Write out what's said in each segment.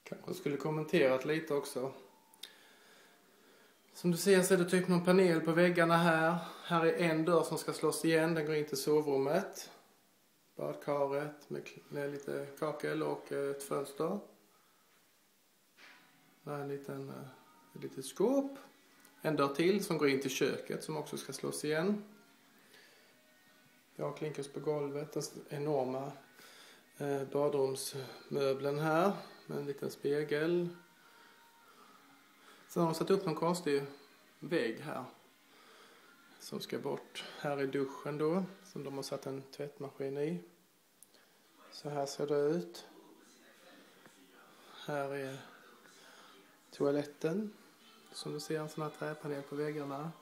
Kanske skulle kommenterat lite också. Som du ser så är det typ någon panel på väggarna här. Här är en dörr som ska slås igen. Den går in till sovrummet. Badkaret med lite kakel och ett fönster. Där är ett litet skåp. En dörr till som går in till köket som också ska slås igen. Jag har klinkers på golvet. Den enorma badrumsmöbeln här med en liten spegel. Sen har de satt upp en konstig vägg här som ska bort. Här är duschen då som de har satt en tvättmaskin i. Så här ser det ut. Här är toaletten som du ser, en sån här träpanel på väggarna.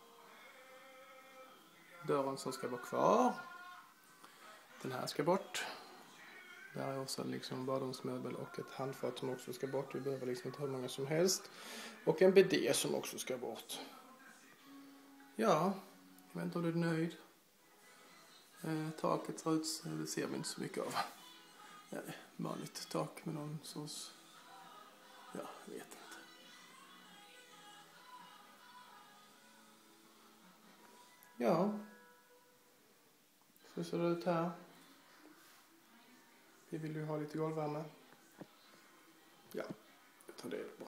Dörren som ska vara kvar. Den här ska bort. Där är också liksom badrumsmöbel och ett handfat som också ska bort. Vi behöver liksom inte hur många som helst. Och en bidé som också ska bort. Ja, jag vet inte om du är nöjd. Taket ser ut, det ser vi inte så mycket av. Ja, vanligt tak med någon sorts, ja, jag vet inte. Ja, så ser det ut här. Vi vill ju ha lite golvvärme. Ja, jag tar det bra.